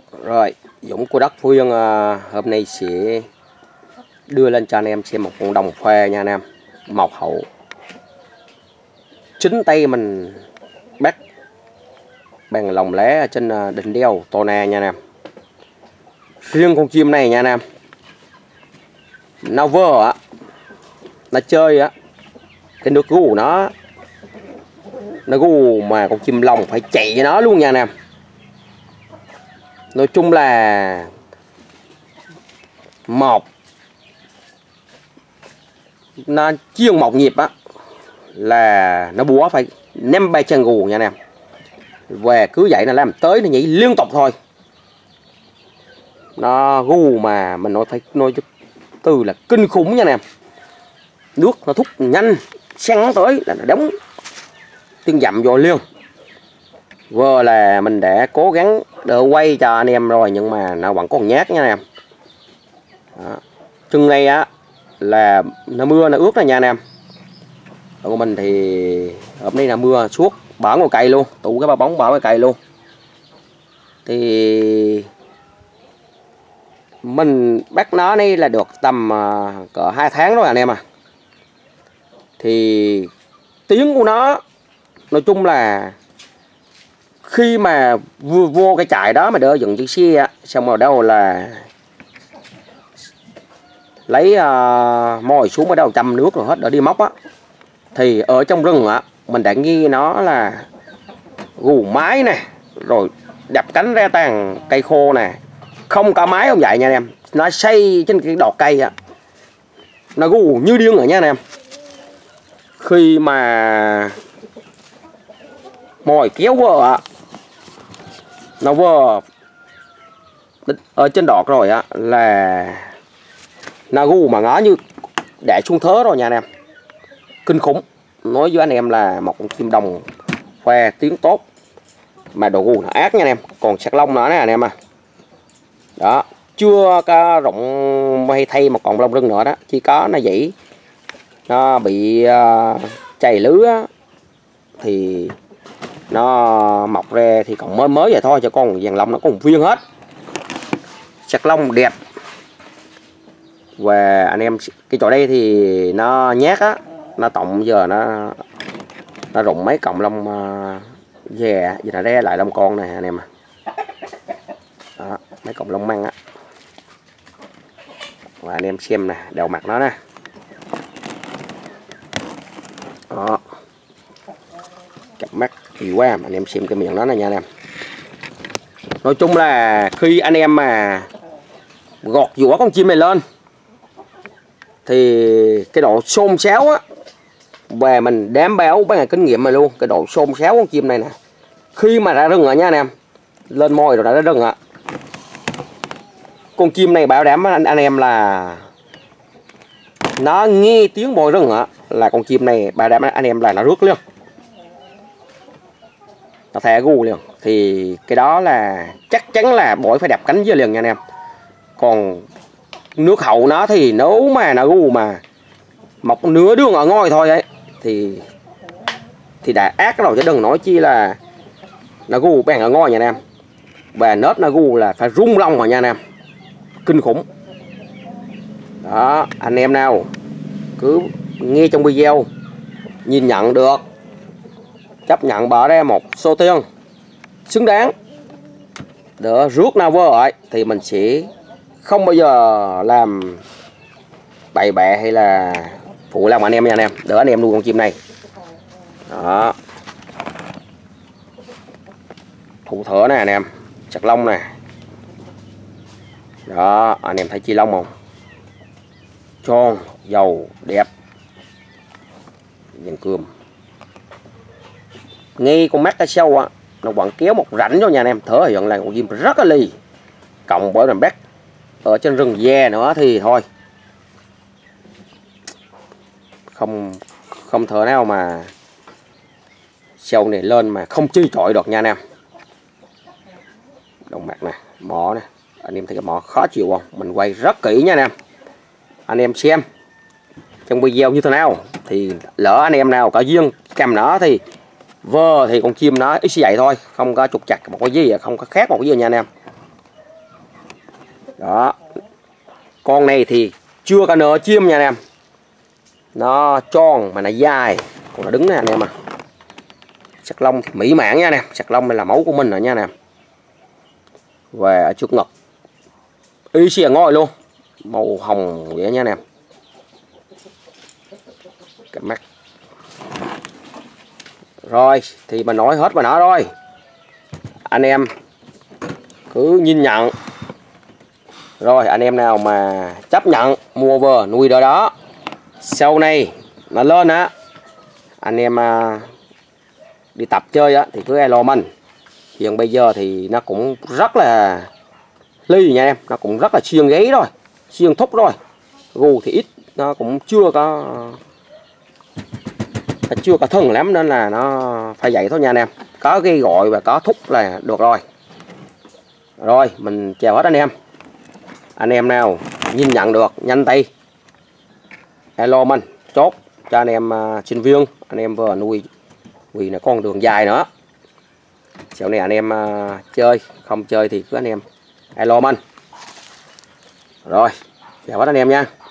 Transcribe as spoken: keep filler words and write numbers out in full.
Rồi, Dũng của đất Phú Yên uh, hôm nay sẽ đưa lên cho anh em xem một con đồng khoe nha anh em. Mọc hậu chính tay mình bắt bằng lồng lá ở trên uh, đỉnh đèo Tô Na nha anh em. Riêng con chim này nha anh em, nó vơ á, nó chơi á, cái nước gu nó nó gu mà con chim lồng phải chạy với nó luôn nha anh em. Nói chung là một nó chiên một nhịp á là nó búa phải năm ba chân gù nha anh em. Về cứ vậy nó làm tới nó nhảy liên tục thôi. Nó gu mà mình nói phải nói từ là kinh khủng nha anh em. Nước nó thúc nhanh, sáng tới là nó đóng tiếng dặm vô liền. Vừa là mình đã cố gắng đỡ quay cho anh em rồi nhưng mà nó vẫn còn nhát nha anh em. Đó. Chừng này á là nó mưa nó ướt rồi nha anh em. Còn của mình thì hôm nay là mưa suốt, bỏ ngồi cây luôn, tụ cái ba bóng bỏ cái cây luôn. Thì mình bắt nó đây là được tầm uh, cỡ hai tháng rồi anh em à. Thì tiếng của nó nói chung là khi mà vô, vô cái trại đó mà đỡ dựng chiếc xe á, xong rồi đâu là lấy uh, mồi xuống ở đâu chăm nước rồi hết đỡ đi móc á, thì ở trong rừng á mình đã nghi nó là gù mái nè, rồi đập cánh ra tàn cây khô nè, không có mái không vậy nha anh em, nó xây trên cái đọt cây á, nó gù như điên rồi nha anh em. Khi mà mồi kéo vơ á, nó vơ ở trên đọt rồi á là nó gu mà ngó như để xuống thớ rồi nha anh em. Kinh khủng. Nói với anh em là một con chim đồng khoe tiếng tốt mà độ gu nó ác nha anh em. Còn sạc lông nữa nè anh em à. Đó, chưa có rộng hay thay một cọng lông rừng nữa đó, chỉ có nó dĩ nó bị uh, chày lứa á, thì nó mọc ra thì còn mới mới vậy thôi, cho con vàng lông nó còn viên hết. Sạc lông đẹp. Và anh em cái chỗ đây thì nó nhát á, nó tổng giờ nó nó rụng mấy cọng lông về uh, giờ nó re lại lông con này anh em à. Đó, mấy cọng lông măng á. Và anh em xem nè, đầu mặt nó nè. Đó, cặp mắt kỳ quá, anh em xem cái miệng nó này nha anh em. Nói chung là khi anh em mà gọt vỏ con chim này lên thì cái độ xôn xáo á, và mình đảm bảo bằng ngày kinh nghiệm mà luôn, cái độ xôn xáo con chim này nè, khi mà ra rừng rồi nha anh em, lên môi rồi ra rừng ạ, con chim này bảo đảm anh, anh em là nó nghe tiếng mồi rừng ạ, là con chim này bảo đảm anh em là nó rước liền, nó thẻ gu liền. Thì cái đó là chắc chắn là bổi phải đập cánh với liền nha anh em. Còn nước hậu nó thì nếu mà nó gu mà một nửa đường ở ngôi thôi ấy thì thì đã ác rồi, chứ đừng nói chi là nó gu bèn ở ngôi nha anh em. Và nết nó gu là phải rung lông rồi nha anh em, kinh khủng. Đó, anh em nào cứ nghe trong video nhìn nhận được, chấp nhận bỏ ra một số tiền xứng đáng để rước nào vơ ấy, thì mình sẽ không bao giờ làm bậy bạ hay là phụ lòng anh em nha anh em, đỡ anh em nuôi con chim này. Đó, thủ thở nè anh em, sạc lông nè. Đó, anh em thấy chi lông không, tròn dầu đẹp, dàn cườm. Ngay con mắt cái sâu á, nó vẫn kéo một rãnh cho nha anh em, thở hiện là con chim rất là lì. Cộng bởi mình bắt ở trên rừng ve nữa thì thôi, không không thể nào mà sâu này lên mà không chi chọi được nha anh em. Đồng mặt nè, mỏ nè, anh em thấy cái mỏ khó chịu không, mình quay rất kỹ nha anh em. Anh em xem trong video như thế nào, thì lỡ anh em nào có duyên cầm nó thì vơ thì con chim nó ít vậy thôi, không có trục chặt một cái gì, không có khác một cái gì nha anh em. Đó. Con này thì chưa có nở chim nha anh em. Nó tròn mà nó dài. Còn nó đứng nè anh em à. Sạc lông thì mỹ mãn nha anh em. Sạc lông này là máu của mình rồi nha anh em. Về ở trước ngực y xìa ngồi luôn. Màu hồng vậy nha anh em. Cái mắt. Rồi thì mình nói hết mà nó rồi. Anh em cứ nhìn nhận. Rồi anh em nào mà chấp nhận mua vừa nuôi đó đó, sau này nó lên á, anh em à, đi tập chơi á thì cứ alo mình. Hiện bây giờ thì nó cũng rất là ly nha em, nó cũng rất là xiên gáy rồi, xiên thúc rồi. Gu thì ít, nó cũng chưa có nó chưa có thân lắm nên là nó phải vậy thôi nha anh em. Có cái gọi và có thúc là được rồi. Rồi mình chào hết anh em. Anh em nào nhìn nhận được nhanh tay alo mình chốt cho anh em uh, sinh viên, anh em vừa nuôi vì là con đường dài nữa. Sau này anh em uh, chơi không chơi thì cứ anh em alo mình. Rồi chào hết anh em nha.